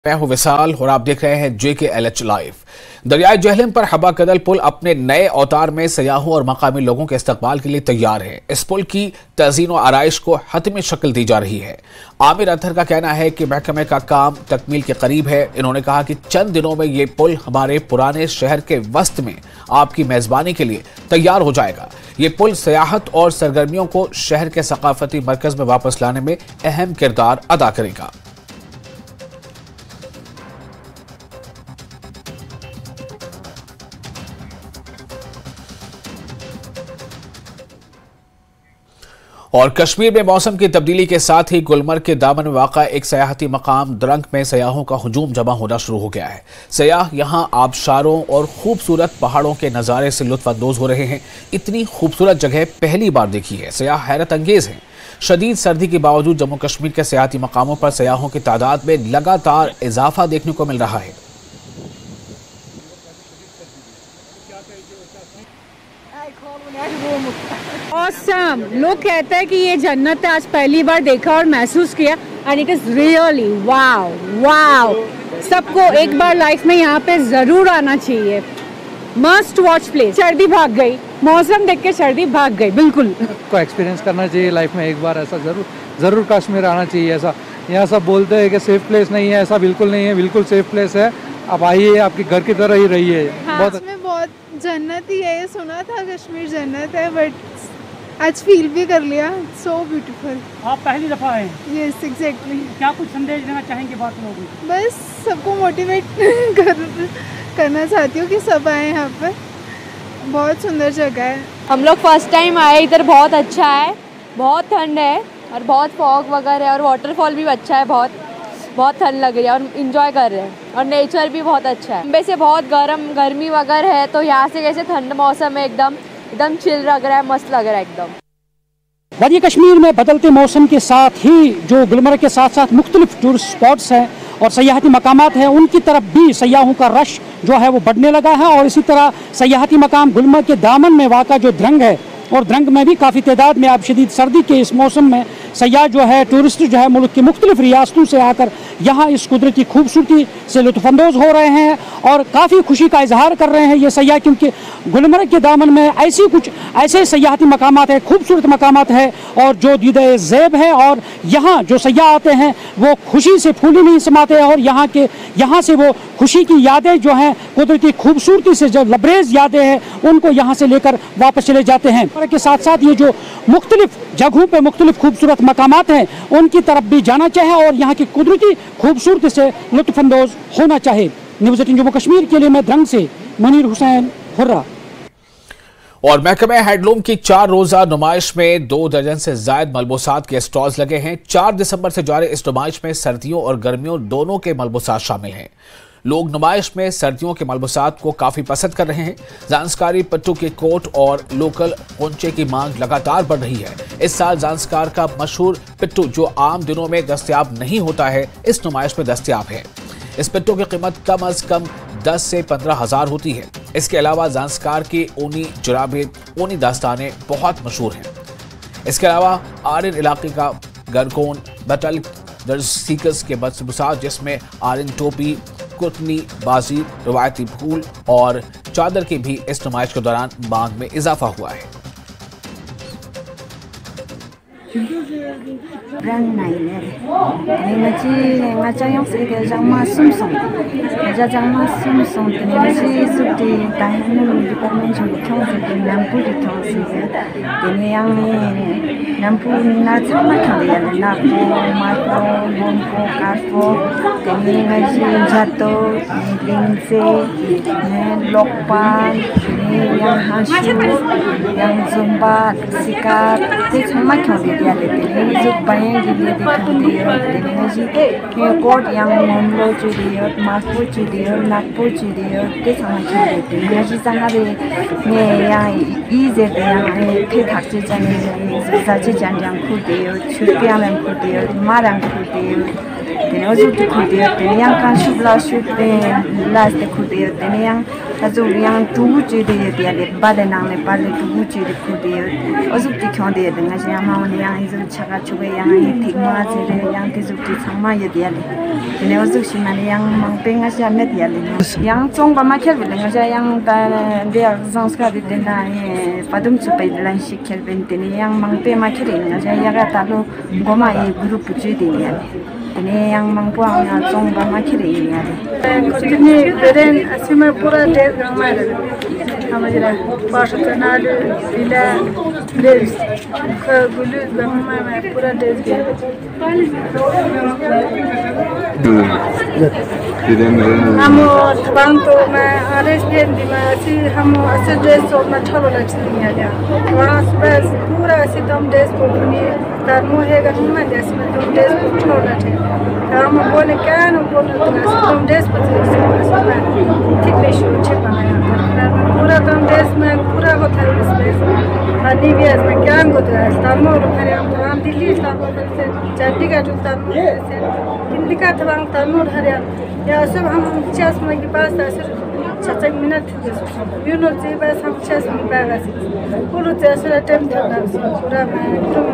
मैं हूं विशाल और आप देख रहे हैं JKLH लाइव। दरियाई जेहलम पर हबा कदल पुल अपने नए अवतार में सयाहों और मकामी लोगों के इस्तकबाल के लिए तैयार है। इस पुल की तज़ीन और आराइश को हतमी शक्ल दी जा रही है। आमिर अतहर का कहना है कि महकमे का काम तकमील के करीब है। इन्होंने कहा कि चंद दिनों में ये पुल हमारे पुराने शहर के वस्त में आपकी मेजबानी के लिए तैयार हो जाएगा। ये पुल सयाहत और सरगर्मियों को शहर के सकाफती मरकज में वापस लाने में अहम किरदार अदा करेगा। और कश्मीर में मौसम की तब्दीली के साथ ही गुलमर्ग के दामन में वाक़ा एक सयाहती मकाम द्रंग में सयाहों का हुजूम जमा होना शुरू हो गया है। सयाह यहां आबशारों और खूबसूरत पहाड़ों के नज़ारे से लुत्फ अंदोज हो रहे हैं। इतनी खूबसूरत जगह पहली बार देखी है। सयाह हैरत अंगेज हैं। शदीद सर्दी के बावजूद जम्मू कश्मीर के सयाहती मकामों पर सयाहों की तादाद में लगातार इजाफा देखने को मिल रहा है। Awesome! लोग कहते हैं कि ये जन्नत है। आज पहली बार देखा और महसूस किया and it is really wow! सबको एक बार लाइफ में यहाँ पे जरूर आना चाहिए। Must watch place. सर्दी भाग गई, मौसम देख के सर्दी भाग गई। बिल्कुल को एक्सपीरियंस करना चाहिए लाइफ में एक बार। ऐसा जरूर कश्मीर आना चाहिए। ऐसा यहाँ सब बोलते हैं कि सेफ प्लेस नहीं है, ऐसा बिल्कुल नहीं है, बिल्कुल सेफ प्लेस है। आप आइए, आपके घर की तरह ही रहिए। हाँ, बहुत जन्नत ही है। ये सुना था कश्मीर जन्नत है, बट आज फील भी कर लिया। So beautiful. आप पहली दफ़ा आए? Yes, exactly. क्या कुछ संदेश देना चाहेंगे बात लोगों को? बस सबको मोटिवेट करना चाहती हूँ कि सब आए यहाँ पर। बहुत सुंदर जगह है। हम लोग फर्स्ट टाइम आए इधर। बहुत अच्छा है, बहुत ठंड है और बहुत फॉग वगैरह है और वाटरफॉल भी अच्छा है। बहुत ठंड लग रही है और इंजॉय कर रहे हैं और नेचर भी बहुत अच्छा है। बम्बे से बहुत गर्मी वगैरह है, तो यहाँ से कैसे ठंड मौसम है, एकदम चिल लग रहा है, मस्त लग रहा है एकदम। वादी कश्मीर में बदलते मौसम के साथ ही जो गुलमर्ग के साथ साथ मुख्तलिफ टूरिस्ट स्पॉट्स हैं और सयाहती मकामात हैं, उनकी तरफ भी सयाहों का रश जो है वो बढ़ने लगा है। और इसी तरह सयाहती मकाम गुलमर्ग के दामन में वाक़ा जो द्रंग है, और द्रंग में भी काफ़ी तादाद में अब शदीद सर्दी के इस मौसम में सयाह जो है, टूरिस्ट जो है, मुल्क की मुख्तलिफ रियासतों से आकर यहाँ इस कुदरती खूबसूरती से लुत्फ़अंदोज़ हो रहे हैं और काफ़ी खुशी का इजहार कर रहे हैं ये सयाह, क्योंकि गुलमर्ग के दामन में ऐसे सयाहती मकामात है, खूबसूरत मकामात है और जो दीदे ज़ेब है। और यहाँ जो सयाह आते हैं वो खुशी से फूली नहीं समाते और यहाँ से वो खुशी की यादें जो हैं, कुदरती खूबसूरती से जो लबरेज यादें हैं, उनको यहाँ से लेकर वापस चले जाते हैं। के साथ साथ ये जो मुख्तलिफ जगहों पे मुख्तलिफ खूबसूरत मकामात हैं, उनकी तरफ भी जाना चाहिए और यहाँ की कुदरती खूबसूरती से लुत्फ़अंदोज़ होना चाहिए। न्यूज़ 18 जम्मू कश्मीर के लिए मैं द्रंग से मुनीर हुसैन हुर्रा। और महकमे हैंडलूम की 4 रोजा नुमाइश में 2 दर्जन से जायद मलबूसात के स्टॉल्स लगे हैं। 4 दिसंबर से जारी इस नुमाइश में सर्दियों और गर्मियों दोनों के मलबूसात शामिल हैं। लोग नुमाइश में सर्दियों के मलबूसात को काफी पसंद कर रहे हैं। ज़ांस्कारी पट्टू के कोट और लोकल पोंचे की मांग लगातार बढ़ रही है। इस साल ज़ांस्कार का मशहूर पिट्टू, जो आम दिनों में दस्तयाब नहीं होता है, इस नुमाइश में दस्तयाब है। इस पिट्टू की कीमत कम अज कम 10 से 15 हज़ार होती है। इसके अलावा ज़ांस्कार की ऊनी जुराबें, ऊनी दास्तानें बहुत मशहूर हैं। इसके अलावा आर्यन इलाके का गरकोन, बटल सीकस के मलबूसात, जिसमें आर्यन टोपी, कुतनी बाजी, रिवायती फूल और चादर की भी इस नुमाइश के दौरान मांग में इजाफा हुआ है। कोट yang momlo chudiyot maspo chudiyot nakpo chudiyot ke samachhe de ngaji sangare ne yang ize de yang ke thakche jane sache janjang khudiyot chupyamen khudiyot marang khudiyot tene ozu khudiyot tene yang kan shubla shubbe las de khudiyot tene yang azu yang tu ji de dia le ba de nang le ba le tu ji de ku de azu ti khon de de nga ja ma ni yang izu chaka chube yang ni thik ma ji de yang ti zu ti chang ma ye dia le ne azu shi ma yang mang pe nga ja me dia le yang chong ba ma khel le nga ja yang ta de sanskar de na ye padum chu pe lan shi khel ben te ni yang mang pe ma khel nga ja ya ga ta lo go ma ye group ji de ya le yang mang po nga chong ba ma khel ya le continue beren asima pura de gamara amajra pasha kanal ila les khagulu gamma pura de hamo tbang to ma ares den di ma si hamo asir dress so ma thalo lachni ya waras bas pura si dam dress ko ni tar mo he ga ma des ma dam dress ko thalo lachni हम बोले क्या न बोले तो तुम देश पर ठीक नहीं शुरू छे बनाया पूरा तुम देश में पूरा होता है इसमें पानी भी इसमें क्या होता है तमो हरे हम दिल्ली तमो से चंडीगढ़ तमो से दिल्ली का तमो हरे या सब हम 50 मिनट के पास ऐसे 60 मिनट यूनो जी बस हम 50 मिनट बैग पूरा जैसे टाइम था पूरा मैं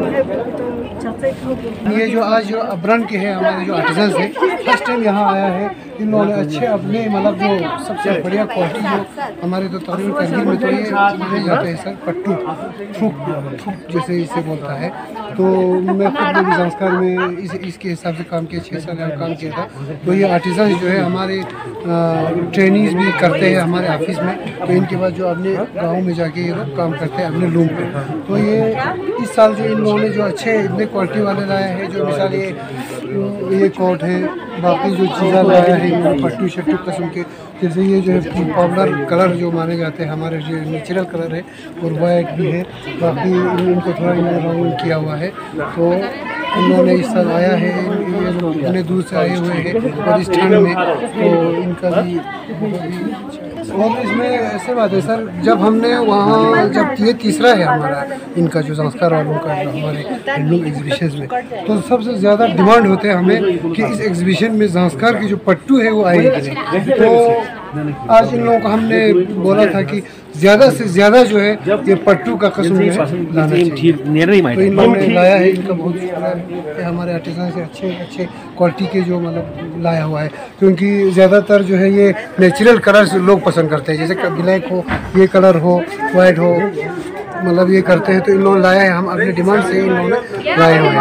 ये जो आज जो अब्रन के हैं हमारे जो आर्टिजन्स हैं फर्स्ट टाइम यहाँ आया है इन लोगों ने अच्छे अपने मतलब जो सबसे बढ़िया क्वालिटी जो हमारे तो तकरीबन कश्मीर में तो ये मिल जाते हैं सर पट्टू थूक जैसे इसे बोलता है। तो मैं खुद भी संस्कार में इसके हिसाब से काम किया 6 साल काम किया था। तो ये आर्टिजन जो है हमारे ट्रेनिंग्स भी करते हैं हमारे ऑफिस में। तो इनके बाद जो अपने गाँव में जाके ये लोग काम करते हैं अपने लूम पे। तो ये इस साल जो इन लोगों ने जो अच्छे इतने क्वालिटी वाले लाए हैं जो मिसाल ये कोट है बाकी जो चीज़ें लाया है पट्टू शट्टू किस्म के जैसे ये जो है पॉपुलर कलर जो माने जाते हैं हमारे जो नेचुरल कलर है और वाइट भी है बाकी इनको थोड़ा रंग किया हुआ है। तो इन्होंने इस साल आया है ये लोग इतने दूर से आए हुए हैं और इस ठंड में तो इनका भी और इसमें ऐसे बात है सर जब हमने वहाँ जब ये तीसरा है हमारा इनका जो संस्कार वालों का जो हमारे हैंडलूम एग्जीबिशन में तो सबसे ज़्यादा डिमांड होते हैं हमें कि इस एग्जीबिशन में संस्कार की जो पट्टू है वो आएगी। तो आज इन लोगों को हमने बोला था कि ज़्यादा से ज़्यादा जो है ये पट्टू का कसम जो है लाना चाहिए। तो इन लोगों ने लाया है इनका बहुत शुक्रिया कि हमारे आर्टिसन से अच्छे क्वालिटी के जो मतलब लाया हुआ है क्योंकि ज़्यादातर जो है ये नेचुरल कलर्स लोग पसंद करते हैं जैसे ब्लैक हो ये कलर हो वाइट हो मतलब ये करते हैं। तो इन लोगों ने लाया है हम अपने डिमांड से इन लोगों ने लाए हुए हैं।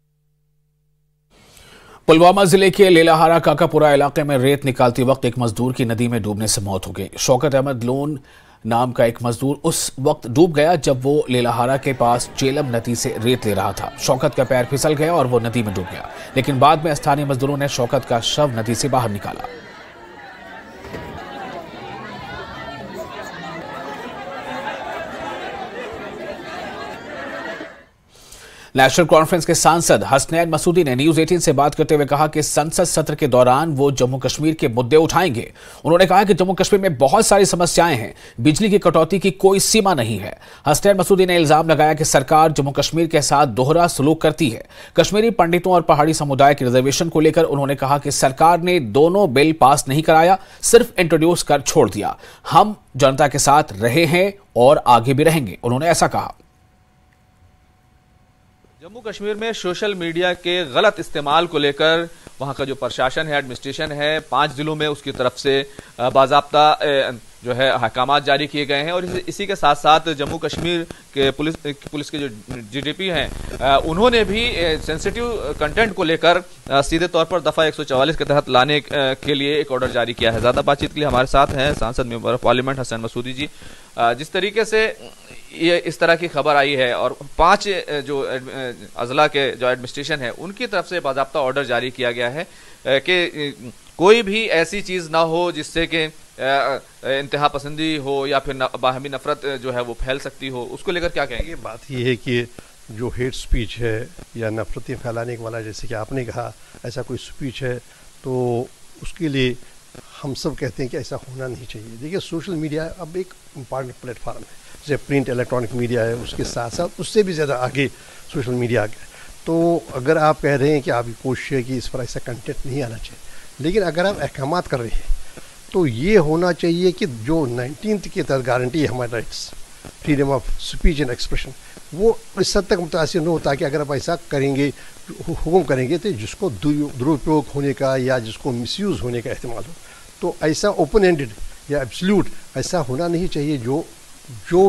पुलवामा जिले के लेलाहारा काकापुरा इलाके में रेत निकालते वक्त एक मजदूर की नदी में डूबने से मौत हो गई। शौकत अहमद लोन नाम का एक मजदूर उस वक्त डूब गया जब वो लेलाहारा के पास चेलम नदी से रेत ले रहा था। शौकत का पैर फिसल गया और वो नदी में डूब गया, लेकिन बाद में स्थानीय मजदूरों ने शौकत का शव नदी से बाहर निकाला। नेशनल कॉन्फ्रेंस के सांसद हसनैन मसूदी ने न्यूज 18 से बात करते हुए कहा कि संसद सत्र के दौरान वो जम्मू कश्मीर के मुद्दे उठाएंगे। उन्होंने कहा कि जम्मू कश्मीर में बहुत सारी समस्याएं हैं, बिजली की कटौती की कोई सीमा नहीं है। हसनैन मसूदी ने इल्जाम लगाया कि सरकार जम्मू कश्मीर के साथ दोहरा सलूक करती है। कश्मीरी पंडितों और पहाड़ी समुदाय के रिजर्वेशन को लेकर उन्होंने कहा कि सरकार ने दोनों बिल पास नहीं कराया, सिर्फ इंट्रोड्यूस कर छोड़ दिया। हम जनता के साथ रहे हैं और आगे भी रहेंगे, उन्होंने ऐसा कहा। जम्मू कश्मीर में सोशल मीडिया के गलत इस्तेमाल को लेकर वहां का जो प्रशासन है, एडमिनिस्ट्रेशन है, 5 जिलों में उसकी तरफ से बाज़ाब्ता जो है अहकामात जारी किए गए हैं और इसी के साथ साथ जम्मू कश्मीर के पुलिस के जो जीडीपी हैं उन्होंने भी सेंसिटिव कंटेंट को लेकर सीधे तौर पर दफ़ा 144 के तहत लाने के लिए एक ऑर्डर जारी किया है। ज़्यादा बातचीत के लिए हमारे साथ हैं सांसद member of parliament Hasnain Masoodi ji. जिस तरीके से ये इस तरह की खबर आई है और 5 जो अजला के जो एडमिनिस्ट्रेशन है उनकी तरफ से बाज़ाब्ता ऑर्डर जारी किया गया है कि कोई भी ऐसी चीज़ ना हो जिससे कि इंतहा पसंदी हो या फिर बाहमी नफरत जो है वो फैल सकती हो, उसको लेकर क्या कहेंगे? बात ये है कि जो हेट स्पीच है या नफरतें फैलाने वाला जैसे कि आपने कहा ऐसा कोई स्पीच है तो उसके लिए हम सब कहते हैं कि ऐसा होना नहीं चाहिए। देखिए सोशल मीडिया अब एक इम्पॉर्टेंट प्लेटफॉर्म है, जैसे प्रिंट इलेक्ट्रॉनिक मीडिया है उसके साथ साथ उससे भी ज़्यादा आगे सोशल मीडिया आ गया। तो अगर आप कह रहे हैं कि आपकी कोशिश है कि इस पर ऐसा कंटेंट नहीं आना चाहिए, लेकिन अगर आप अहकामात कर रहे हैं तो ये होना चाहिए कि जो 19th के तहत गारंटी है हमारे rights, freedom of speech and expression, वो इस हद तक मुतासिर न हो ताकि अगर आप ऐसा करेंगे, हुक्म करेंगे तो जिसको दुरुपयोग होने का या जिसको मिसयूज़ होने का एहतमाल हो। तो ऐसा ओपन एंडेड या एब्सोल्यूट ऐसा होना नहीं चाहिए जो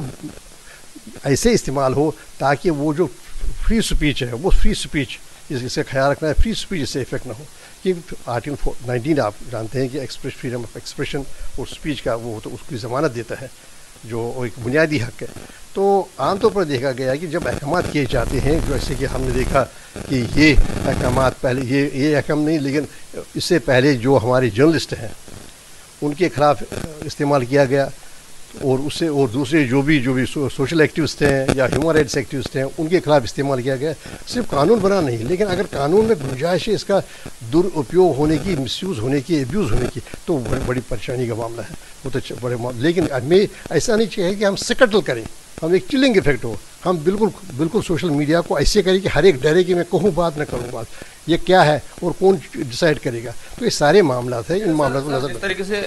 ऐसे इस्तेमाल हो ताकि वो जो फ्री स्पीच है वो फ्री स्पीच, इससे ख्याल रखना है फ्री स्पीच इससे इफेक्ट ना हो। कि आर्टिकल 19 आप जानते हैं कि फ्रीडम ऑफ एक्सप्रेशन और स्पीच का वो तो उसकी ज़मानत देता है, जो एक बुनियादी हक है। तो आमतौर पर देखा गया है कि जब अहकाम किए जाते हैं, जैसे कि हमने देखा कि ये अहकाम पहले ये अहकाम नहीं, लेकिन इससे पहले जो हमारे जर्नलिस्ट हैं उनके खिलाफ इस्तेमाल किया गया, और उससे और दूसरे जो भी सोशल एक्टिविस्ट हैं या ह्यूमन राइट्स एक्टिविस्ट हैं उनके खिलाफ इस्तेमाल किया गया। सिर्फ कानून बना नहीं, लेकिन अगर कानून में गुंजाइश है इसका दुरुपयोग होने की, मिसयूज़ होने की, एब्यूज़ होने की, तो बड़ी परेशानी का मामला है वो तो बड़े लेकिन हमें ऐसा नहीं चाहिए कि हम सकटल करें, हम एक चिलिंग इफेक्ट हो, हम बिल्कुल सोशल मीडिया को ऐसे करें कि हर एक डरे कि मैं कहूँ बात न करूँ बात, ये क्या है और कौन डिसाइड करेगा। तो ये सारे मामला हैं, इन मामलों को नजर जिस तरीके से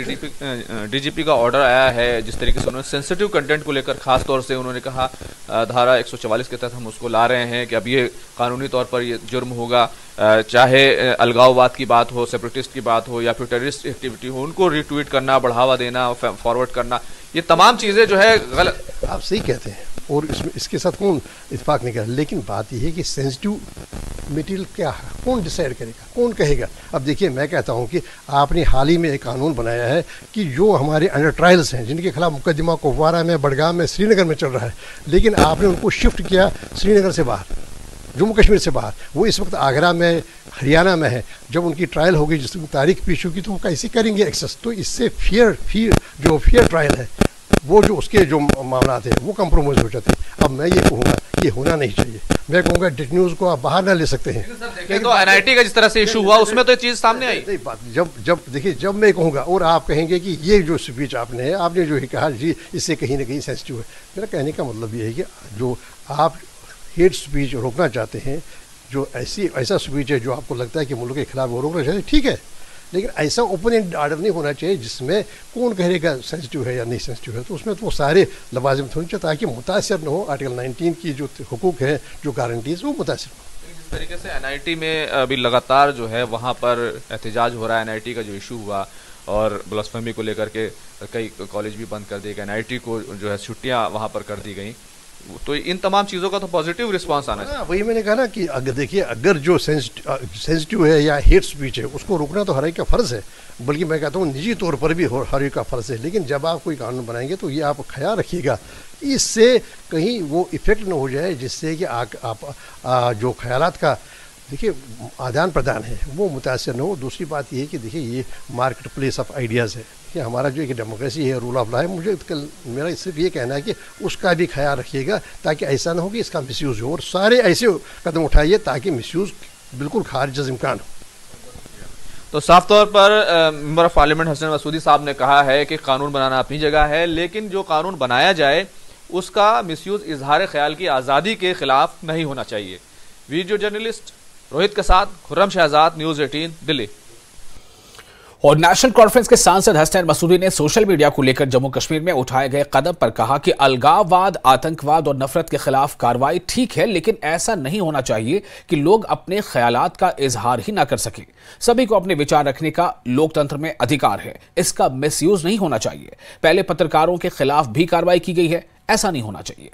डीजीपी का ऑर्डर आया है, जिस तरीके से उन्होंने सेंसिटिव कंटेंट को लेकर खास तौर से उन्होंने कहा धारा 144 के तहत हम उसको ला रहे हैं कि अब ये कानूनी तौर पर ये जुर्म होगा, चाहे अलगाववाद की बात हो, सेपरेटिस्ट की बात हो या फिर टेररिस्ट एक्टिविटी हो, उनको रिट्वीट करना, बढ़ावा देना, फॉरवर्ड करना, ये तमाम चीज़ें जो है गलत। आप सही कहते हैं और इसके साथ कौन इत्फाक नहीं कर, लेकिन बात यह है कि सेंसिटिव मटेरियल क्या है, कौन डिसाइड करेगा, कौन कहेगा। अब देखिए मैं कहता हूं कि आपने हाल ही में एक कानून बनाया है कि जो हमारे अंडर ट्रायल्स हैं, जिनके खिलाफ मुकदमा कुपवारा में, बडगाम में, श्रीनगर में चल रहा है, लेकिन आपने उनको शिफ्ट किया श्रीनगर से बाहर, जम्मू कश्मीर से बाहर। वो इस वक्त आगरा में, हरियाणा में है। जब उनकी ट्रायल होगी, जिस तारीख पेश होगी, तो वो कैसे करेंगे एक्सेस। तो इससे फेयर ट्रायल है, वो जो उसके जो मामला थे वो कंप्रोमाइज हो जाते हैं। अब मैं ये कहूँगा ये होना नहीं चाहिए, मैं कहूँगा डिटेन्यूज को आप बाहर ना ले सकते हैं। तो एनआईटी का जिस तरह से इशू हुआ उसमें तो ये चीज़ सामने आई। नहीं बात, जब मैं कहूँगा और आप कहेंगे कि ये जो स्पीच आपने जो कहा जी इससे कहीं ना कहीं सेंसिटिव है, मेरा कहने का मतलब ये है कि जो आप हेट स्पीच रोकना चाहते हैं, जो ऐसा स्पीच है जो आपको लगता है कि मुल्क के खिलाफ वो रोकना चाहिए, ठीक है, लेकिन ऐसा ओपन एंड ऑर्डर नहीं होना चाहिए जिसमें कौन कहेगा सेंसिटिव है या नहीं सेंसिटिव है। तो उसमें तो वो सारे लवाजिम होने चाहिए ताकि मुतासर न हो, आर्टिकल 19 की जो हुकूक है, जो गारंटीज, वो मुतासर हो। जिस तरीके से एनआईटी में अभी लगातार जो है वहाँ पर एहतजाज हो रहा है, एनआईटी का जो इशू हुआ और ब्लास्फेमी को लेकर के कई कॉलेज भी बंद कर दिए गए, एनआईटी को जो है छुट्टियाँ वहाँ पर कर दी गई, तो इन तमाम चीज़ों का तो पॉजिटिव रिस्पांस आना चाहिए। वही मैंने कहा ना कि अगर देखिए, अगर जो सेंसिटिव है या हेट स्पीच है उसको रोकना तो हर एक का फ़र्ज़ है, बल्कि मैं कहता हूँ निजी तौर पर भी हर एक का फ़र्ज़ है। लेकिन जब आप कोई कानून बनाएंगे तो ये आप ख्याल रखिएगा कि इससे कहीं वो इफ़ेक्ट न हो जाए जिससे कि आप जो ख्यालात का देखिए आदान प्रदान है वो मुतासर न हो। दूसरी बात ये है कि देखिए ये मार्केट प्लेस ऑफ आइडियाज़ है कि हमारा जो एक डेमोक्रेसी है, रूल ऑफ लॉ है, मुझे मेरा सिर्फ ये कहना है कि उसका भी ख्याल रखिएगा ताकि ऐसा ना हो कि इसका मिसयूज़ हो, और सारे ऐसे कदम उठाइए ताकि मिसयूज़ बिल्कुल खारिज इम्कान हो। तो साफ तौर पर member of parliament Hasan Masoodi साहब ने कहा है कि कानून बनाना अपनी जगह है, लेकिन जो कानून बनाया जाए उसका मिसयूज़ इजहार ख्याल की आज़ादी के खिलाफ नहीं होना चाहिए। वीडियो जर्नलिस्ट रोहित के साथ खुर्रम शहजाद, न्यूज़ 18 दिल्ली। और नेशनल कॉन्फ्रेंस के सांसद हसन मसूदी ने सोशल मीडिया को लेकर जम्मू कश्मीर में उठाए गए कदम पर कहा कि अलगाववाद, आतंकवाद और नफरत के खिलाफ कार्रवाई ठीक है, लेकिन ऐसा नहीं होना चाहिए कि लोग अपने ख्यालात का इजहार ही ना कर सकें। सभी को अपने विचार रखने का लोकतंत्र में अधिकार है, इसका मिसयूज नहीं होना चाहिए। पहले पत्रकारों के खिलाफ भी कार्रवाई की गई है, ऐसा नहीं होना चाहिए।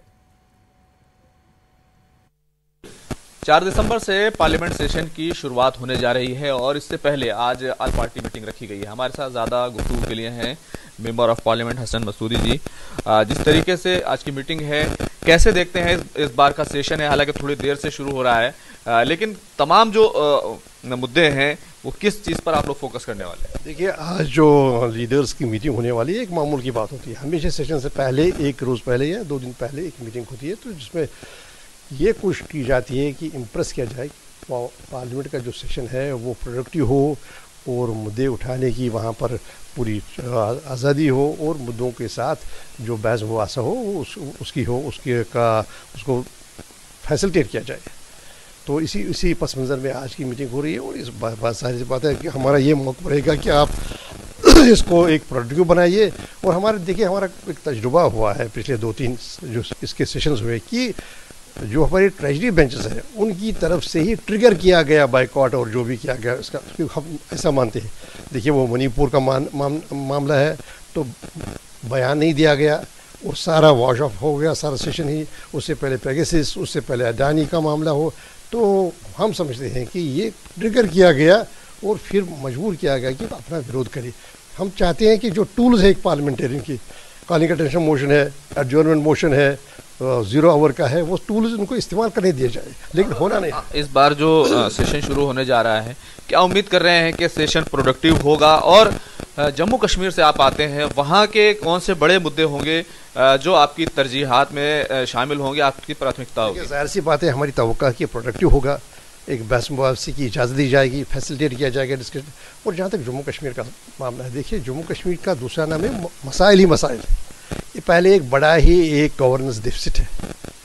4 दिसंबर से पार्लियामेंट सेशन की शुरुआत होने जा रही है और इससे पहले आज ऑल पार्टी मीटिंग रखी गई है। हमारे साथ ज़्यादा गुफ्तगू के लिए हैं member of parliament Hasan Masoodi ji. जिस तरीके से आज की मीटिंग है, कैसे देखते हैं इस बार का सेशन है? हालांकि थोड़ी देर से शुरू हो रहा है, लेकिन तमाम जो मुद्दे हैं वो किस चीज़ पर आप लोग फोकस करने वाले हैं? देखिए, आज जो लीडर्स की मीटिंग होने वाली है, एक मामूल की बात होती है। हमेशा सेशन से पहले, एक रोज़ पहले या 2 दिन पहले एक मीटिंग होती है, तो जिसमें ये कोशिश की जाती है कि इम्प्रेस किया जाए पार्लियामेंट का जो सेशन है वो प्रोडक्टिव हो और मुद्दे उठाने की वहाँ पर पूरी आज़ादी हो और मुद्दों के साथ जो बहस मुबासा हो उसकी हो, उसको फैसिलिटेट किया जाए। तो इसी पस मंज़र में आज की मीटिंग हो रही है और इस बात सारी बात है कि हमारा ये मौका रहेगा कि आप इसको एक प्रोडक्टिव बनाइए। और हमारे देखिए हमारा एक तजुर्बा हुआ है पिछले 2-3 जो इसके सेशंस हुए कि जो हमारे ट्रेजरी बेंचेस हैं उनकी तरफ से ही ट्रिगर किया गया बाइकआउट और जो भी किया गया इसका हम ऐसा मानते हैं। देखिए वो मणिपुर का मामला है तो बयान नहीं दिया गया और सारा वॉश ऑफ हो गया सारा सेशन ही। उससे पहले पेगासस, उससे पहले अडानी का मामला हो, तो हम समझते हैं कि ये ट्रिगर किया गया और फिर मजबूर किया गया कि अपना विरोध करें। हम चाहते हैं कि जो टूल्स है एक पार्लियामेंटेरियन की, कॉलिंग अटेंशन मोशन है, एडजर्नमेंट मोशन है, 0 आवर का है, वो टूल्स उनको इस्तेमाल करने दिए जाए, लेकिन होना नहीं। इस बार जो सेशन शुरू होने जा रहा है, क्या उम्मीद कर रहे हैं कि सेशन प्रोडक्टिव होगा? और जम्मू कश्मीर से आप आते हैं, वहाँ के कौन से बड़े मुद्दे होंगे जो आपकी तरजीहात में शामिल होंगे, आपकी प्राथमिकता होगी? जाहिर सी बात है, हमारी तवक्का कि प्रोडक्टिव होगा, एक बहस मुबावसे की इजाज़त दी जाएगी, फैसिलिटेट किया जाएगा डिस्कशन। और जहाँ तक जम्मू कश्मीर का मामला है, देखिए जम्मू कश्मीर का दूसरा नाम है मसाइल ही मसाइल। ये पहले एक बड़ा ही एक गवर्नेंस डिफिसिट है।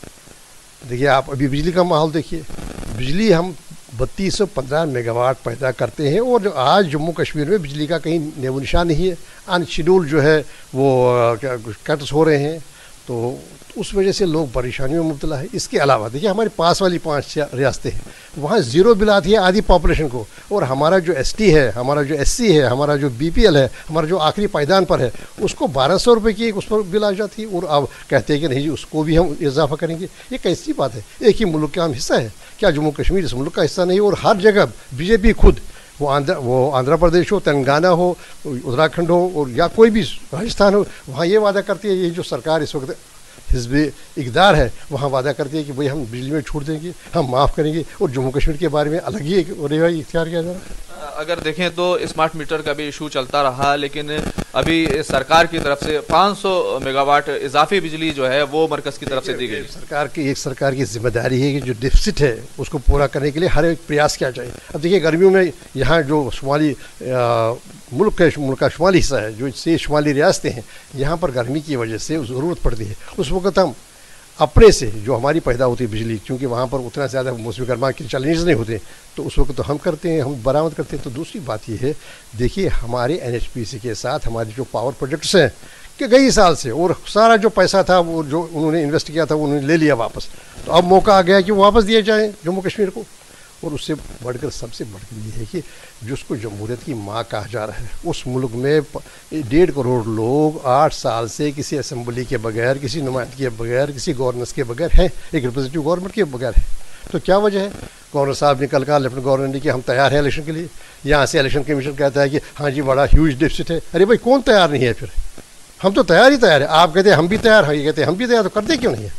देखिए आप अभी बिजली का माहौल देखिए, बिजली हम 3215 मेगावाट पैदा करते हैं और आज जम्मू कश्मीर में बिजली का कहीं नेमो निशान नहीं है। अनशेड्यूल जो है वो कट्स हो रहे हैं, तो उस वजह से लोग परेशानियों में मुब्तला है। इसके अलावा देखिए हमारे पास वाली 5 रियासतें हैं, वहाँ ज़ीरो बिल आती है आधी पॉपुलेशन को, और हमारा जो ST है, हमारा जो SC है, हमारा जो BPL है, हमारा जो आखिरी पायदान पर है, उसको 1200 रुपये की उस पर बिल आ जाती है। और अब कहते हैं कि नहीं जी उसको भी हम इजाफा करेंगे। ये कैसी बात है? एक ही मुल्क का हम हिस्सा है क्या? जम्मू कश्मीर इस मुल्क का हिस्सा नहीं? और हर जगह BJP खुद वो आंध्र प्रदेश हो, तेलंगाना हो, उत्तराखंड हो और या कोई भी राजस्थान हो, वहाँ ये वादा करती है, ये जो सरकार इस वक्त हिज़्ब इक़्तिदार है, वहाँ वादा करती है कि भाई हम बिजली में छूट देंगे, हम माफ़ करेंगे, और जम्मू कश्मीर के बारे में अलग ही एक रवैया इख्तियार किया जा रहा है। अगर देखें तो स्मार्ट मीटर का भी इशू चलता रहा, लेकिन अभी सरकार की तरफ से 500 मेगावाट इजाफी बिजली जो है वो मरकज़ की तरफ से दी गई। सरकार की जिम्मेदारी है कि जो डिफिसिट है उसको पूरा करने के लिए हर एक प्रयास किया जाए। अब देखिए गर्मियों में यहाँ जो शुमाली मुल्क का शुमाली हिस्सा है, जो से शुमाली रियासतें हैं, यहाँ पर गर्मी की वजह से ज़रूरत पड़ती है। उस वक्त हम अपने से जो हमारी पैदा होती है बिजली, क्योंकि वहाँ पर उतना ज़्यादा मौसमी गर्मा के चैलेंजेस नहीं होते, तो उस वक्त तो हम करते हैं, हम बरामद करते हैं। तो दूसरी बात ये है, देखिए हमारे NHPC के साथ हमारे जो पावर प्रोजेक्ट्स हैं कि कई साल से, और सारा जो पैसा था वो जो उन्होंने इन्वेस्ट किया था उन्होंने ले लिया वापस, तो अब मौका आ गया कि वो वापस दिए जाएँ जम्मू कश्मीर को। और उससे बढ़कर सबसे बढ़कर ये है कि जिसको जमहूरियत की माँ कहा जा रहा है, उस मुल्क में 1.5 करोड़ लोग 8 साल से किसी असेंबली के बगैर, किसी नुमाइंदगी के बगैर, किसी गवर्नेंस के बगैर हैं, एक रिप्रेजेंटेटिव गवर्नमेंट के बगैर है। तो क्या वजह है? गवर्नर साहब ने कल कहा, लेफ्टिनेंट गवर्नर ने कि हम तैयार हैं इलेक्शन के लिए। यहाँ से इलेक्शन कमीशन कहता है कि हाँ जी बड़ा ह्यूज डिफिसिट है। अरे भाई कौन तैयार नहीं है? फिर हम तो तैयार ही तैयार है। आप कहते हैं हम भी तैयार हैं, ये कहते हैं हम भी तैयार, तो करते क्यों नहीं है?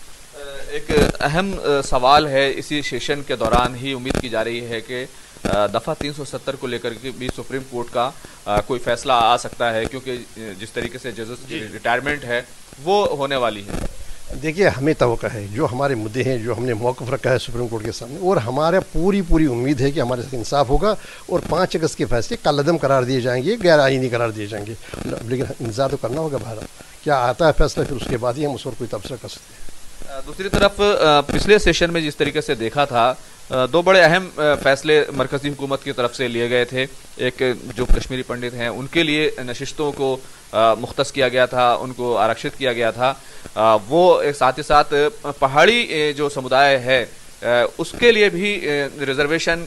एक अहम सवाल है, इसी सेशन के दौरान ही उम्मीद की जा रही है कि दफ़ा 370 को लेकर के भी सुप्रीम कोर्ट का कोई फैसला आ सकता है, क्योंकि जिस तरीके से जजेस की रिटायरमेंट है वो होने वाली है। देखिए हमें तवक्का है, जो हमारे मुद्दे हैं, जो हमने मौक़िफ़ रखा है सुप्रीम कोर्ट के सामने, और हमारा पूरी उम्मीद है कि हमारे साथ इंसाफ होगा और 5 अगस्त के फैसले कलअदम करार दिए जाएंगे, गैर आईनी करार दिए जाएंगे। लेकिन इंतज़ार तो करना होगा भारत क्या आता है फैसला, फिर उसके बाद ही हम उस पर कोई तबसरा कर सकते हैं। दूसरी तरफ पिछले सेशन में जिस तरीके से देखा था, 2 बड़े अहम फैसले मरकज़ी हुकूमत की तरफ से लिए गए थे। एक जो कश्मीरी पंडित हैं उनके लिए नशिस्तों को मुख्तस किया गया था, उनको आरक्षित किया गया था। वो साथ ही साथ पहाड़ी जो समुदाय है उसके लिए भी रिजर्वेशन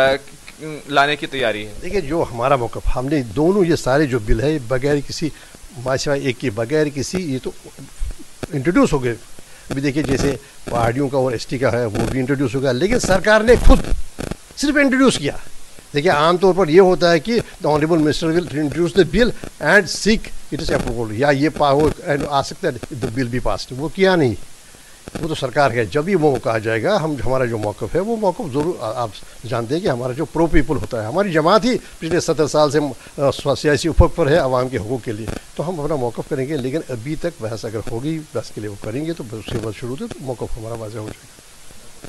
लाने की तैयारी है। देखिए जो हमारा मौक़िफ़, हमने दोनों ये सारे जो बिल है बगैर किसी माशा एक के बगैर किसी ये तो इंट्रोड्यूस हो गए। अभी देखिए जैसे पहाड़ियों का और ST का है वो भी इंट्रोड्यूस हो गया, लेकिन सरकार ने खुद सिर्फ इंट्रोड्यूस किया। देखिए आमतौर पर ये होता है कि the honourable minister will introduce the bill and seek it is approval, या ये आ सकता है द बिल बी पास्ड। वो किया नहीं, वो तो सरकार है। जब भी वो मौका आ जाएगा, हम हमारा जो मौक़िफ़ है वो मौक़िफ़ ज़रूर आप जानते हैं कि हमारा जो प्रो पीपल होता है, हमारी जमात ही पिछले 70 साल से सियासी उफक पर है आवाम के हकूक़ के लिए, तो हम अपना मौक़िफ़ करेंगे। लेकिन अभी तक बहस अगर होगी, बहस के लिए वो करेंगे, तो उसके बाद शुरू तो मौक़िफ़ हमारा वाज़ेह हो जाएगा।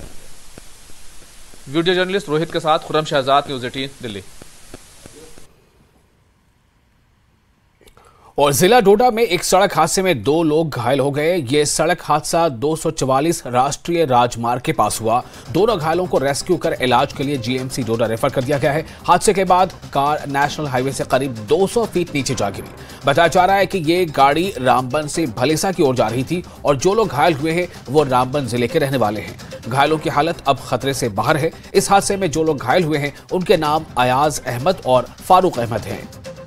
वीडियो जर्नलिस्ट रोहित के साथ खुर्रम शहजाद, न्यूज़ 18 दिल्ली। और जिला डोडा में एक सड़क हादसे में 2 लोग घायल हो गए। ये सड़क हादसा 244 राष्ट्रीय राजमार्ग के पास हुआ। दोनों घायलों को रेस्क्यू कर इलाज के लिए जीएमसी डोडा रेफर कर दिया गया है। हादसे के बाद कार नेशनल हाईवे से करीब 200 फीट नीचे जा गिरी। बताया जा रहा है कि ये गाड़ी रामबन से भलेसा की ओर जा रही थी और जो लोग घायल हुए हैं वो रामबन जिले के रहने वाले हैं। घायलों की हालत अब खतरे से बाहर है। इस हादसे में जो लोग घायल हुए हैं उनके नाम अयाज अहमद और फारूक अहमद हैं।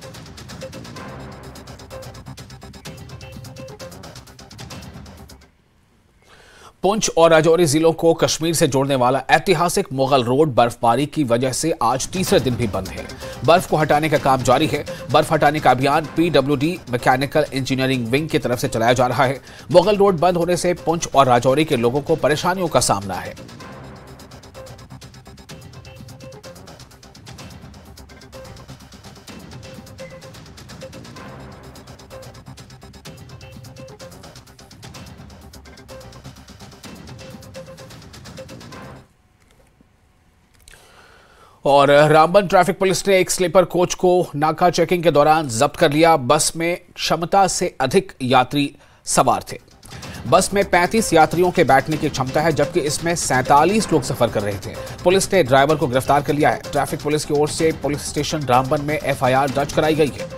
पुंछ और राजौरी जिलों को कश्मीर से जोड़ने वाला ऐतिहासिक मुगल रोड बर्फबारी की वजह से आज तीसरे दिन भी बंद है। बर्फ को हटाने का काम जारी है। बर्फ हटाने का अभियान PWD मैकेनिकल इंजीनियरिंग विंग की तरफ से चलाया जा रहा है। मुगल रोड बंद होने से पुंछ और राजौरी के लोगों को परेशानियों का सामना है। और रामबन ट्रैफिक पुलिस ने एक स्लीपर कोच को नाका चेकिंग के दौरान जब्त कर लिया। बस में क्षमता से अधिक यात्री सवार थे। बस में 35 यात्रियों के बैठने की क्षमता है, जबकि इसमें 47 लोग सफर कर रहे थे। पुलिस ने ड्राइवर को गिरफ्तार कर लिया है। ट्रैफिक पुलिस की ओर से पुलिस स्टेशन रामबन में FIR दर्ज कराई गई है।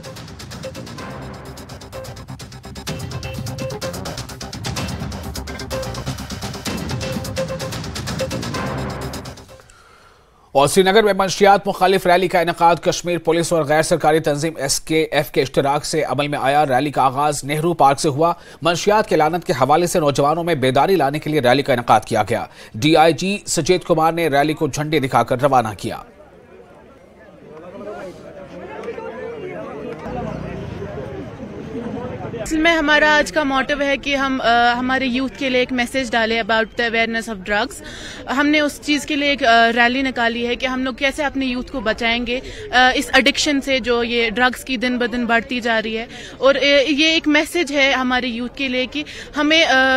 और श्रीनगर में मंशियात मुखालिफ रैली का इनेकाद कश्मीर पुलिस और गैर सरकारी तंजीम SKF के इश्तराक से अमल में आया। रैली का आगाज नेहरू पार्क से हुआ। मंशियात के लानत के हवाले से नौजवानों में बेदारी लाने के लिए रैली का इनेकाद किया गया। DIG सचेत कुमार ने रैली को झंडे दिखाकर रवाना किया। में हमारा आज का मोटिव है कि हम हमारे यूथ के लिए एक मैसेज डालें about the awareness of drugs. हमने उस चीज़ के लिए एक रैली निकाली है कि हम लोग कैसे अपने यूथ को बचाएंगे इस एडिक्शन से जो ये ड्रग्स की दिन ब दिन बढ़ती जा रही है। और ये एक मैसेज है हमारे यूथ के लिए कि हमें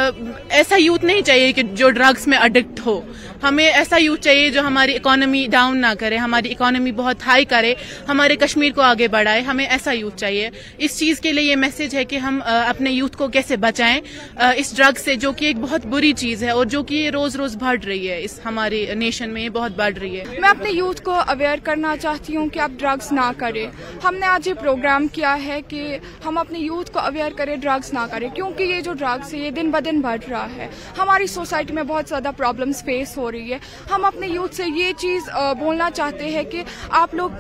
ऐसा यूथ नहीं चाहिए कि जो ड्रग्स में एडिक्ट हो। हमें ऐसा यूथ चाहिए जो हमारी इकोनॉमी डाउन ना करे, हमारी इकोनॉमी बहुत हाई करे, हमारे कश्मीर को आगे बढ़ाए। हमें ऐसा यूथ चाहिए। इस चीज़ के लिए ये मैसेज है कि हम अपने यूथ को कैसे बचाएं इस ड्रग से, जो कि एक बहुत बुरी चीज है और जो कि रोज रोज बढ़ रही है। इस हमारे नेशन में बहुत बढ़ रही है। मैं अपने यूथ को अवेयर करना चाहती हूँ कि आप ड्रग्स ना करें। हमने आज ये प्रोग्राम किया है कि हम अपने यूथ को अवेयर करें, ड्रग्स ना करें, क्योंकि ये जो ड्रग्स है ये दिन ब दिन बढ़ रहा है। हमारी सोसाइटी में बहुत ज्यादा प्रॉब्लम्स फेस हो रही है। हम अपने यूथ से ये चीज बोलना चाहते हैं कि आप लोग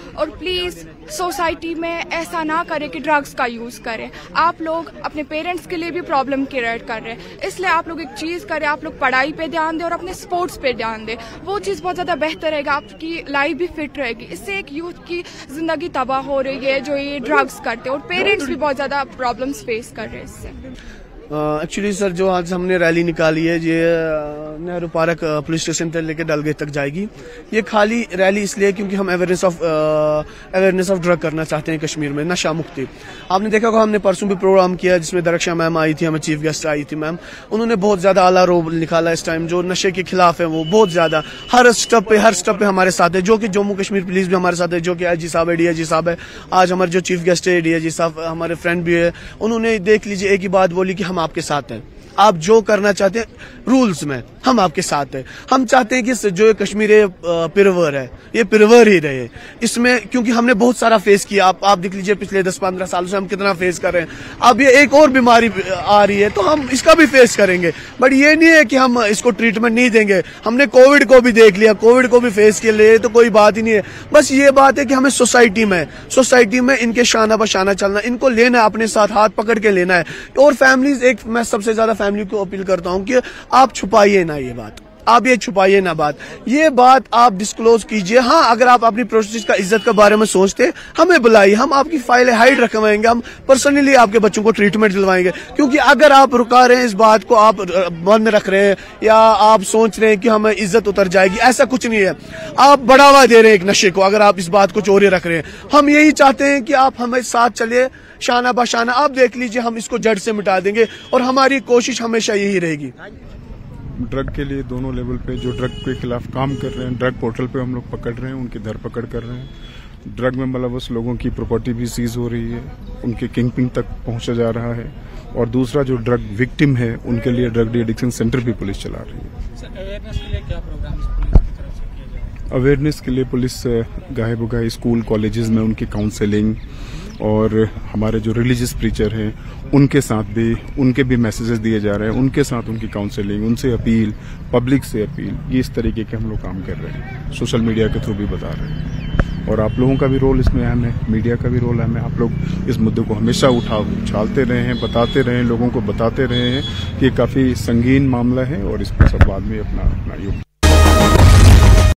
प्लीज सोसाइटी में ऐसा ना करें कि ड्रग्स का यूज करें। आप लोग अपने पेरेंट्स के लिए भी प्रॉब्लम क्रिएट कर रहे हैं, इसलिए आप लोग एक चीज करें, आप लोग पढ़ाई पे ध्यान दें और अपने स्पोर्ट्स पे ध्यान दें। वो चीज बहुत ज्यादा बेहतर रहेगा, आपकी लाइफ भी फिट रहेगी। इससे एक यूथ की जिंदगी तबाह हो रही है जो ये ड्रग्स करते हैं, और पेरेंट्स भी बहुत ज्यादा प्रॉब्लम्स फेस कर रहे हैं इससे। एक्चुअली सर जो आज हमने रैली निकाली है ये नेहरू पार्क पुलिस स्टेशन से लेकर डलगेट तक जाएगी। ये खाली रैली इसलिए क्योंकि हम अवेयरनेस ऑफ ड्रग करना चाहते हैं कश्मीर में, नशा मुक्ति। आपने देखा होगा हमने परसों भी प्रोग्राम किया जिसमें दरक्षा मैम आई थी, हमें चीफ गेस्ट आई थी मैम। उन्होंने बहुत ज्यादा आला रोल निकाला इस टाइम, जो नशे के खिलाफ है वो बहुत ज्यादा हर स्टेप पे हमारे साथ है, जो कि जम्मू कश्मीर पुलिस भी हमारे साथ है, जो कि IG साहब है, DIG साहब है। आज हमारे जो चीफ गेस्ट है DIG साहब हमारे फ्रेंड भी है। उन्होंने देख लीजिए एक ही बात बोली कि हम आपके साथ हैं, आप जो करना चाहते हैं रूल्स में हम आपके साथ हैं। हम चाहते हैं कि जो कश्मीर पिरवर है ये पिरवर ही रहे इसमें, क्योंकि हमने बहुत सारा फेस किया। आप देख लीजिए पिछले 10-15 सालों से हम कितना फेस कर रहे हैं। अब ये एक और बीमारी आ रही है तो हम इसका भी फेस करेंगे, बट ये नहीं है कि हम इसको ट्रीटमेंट नहीं देंगे। हमने कोविड को भी देख लिया, कोविड को भी फेस के लिए, तो कोई बात ही नहीं है। बस ये बात है कि हमें सोसाइटी में इनके शाना बशाना चलना, इनको लेना है अपने साथ, हाथ पकड़ के लेना है। और फैमिलीज, एक मैं सबसे ज्यादा फैमिली को अपील करता हूँ कि आप छुपाइए ना ये बात, आप ये छुपाइए ना बात, ये बात आप डिस्क्लोज कीजिए। हाँ, अगर आप अपनी प्रोसेस का इज्जत के बारे में सोचते हमें बुलाइए, हम आपकी फाइलें हाइड रखवाएंगे, हम पर्सनली आपके बच्चों को ट्रीटमेंट दिलवाएंगे। क्योंकि अगर आप रुका रहे हैं इस बात को, आप बंद रख रहे हैं या आप सोच रहे हैं कि हमें इज्जत उतर जाएगी, ऐसा कुछ नहीं है। आप बढ़ावा दे रहे हैं एक नशे को अगर आप इस बात को चोरी रख रहे हैं। हम यही चाहते हैं कि आप हमें साथ चलिए शाना बशाना। आप देख लीजिए हम इसको जड़ से मिटा देंगे और हमारी कोशिश हमेशा यही रहेगी। ड्रग के लिए दोनों लेवल पे जो ड्रग के खिलाफ काम कर रहे हैं, ड्रग पोर्टल पे हम लोग पकड़ रहे हैं, उनकी धरपकड़ कर रहे हैं। ड्रग में मुलव्वस लोगों की प्रॉपर्टी भी सीज हो रही है, उनके किंग पिन तक पहुंचा जा रहा है। और दूसरा जो ड्रग विक्टिम है उनके लिए ड्रग डी एडिक्शन सेंटर भी पुलिस चला रही है। अवेयरनेस के लिए क्या प्रोग्राम पुलिस की तरफ से किया जा रहा है? अवेयरनेस के लिए पुलिस गाहे बुगाहे स्कूल कॉलेजेस में उनकी काउंसलिंग और हमारे जो रिलीजियस प्रीचर हैं उनके साथ भी उनके भी मैसेजेस दिए जा रहे हैं, उनके साथ उनकी काउंसलिंग, उनसे अपील, पब्लिक से अपील, ये इस तरीके के हम लोग काम कर रहे हैं, सोशल मीडिया के थ्रू भी बता रहे हैं। और आप लोगों का भी रोल इसमें अहम है, मीडिया का भी रोल अहम है। आप लोग इस मुद्दे को हमेशा उछालते रहे हैं, बताते रहे हैं, लोगों को बताते रहे हैं कि ये काफ़ी संगीन मामला है और इसमें सब आदमी अपना योग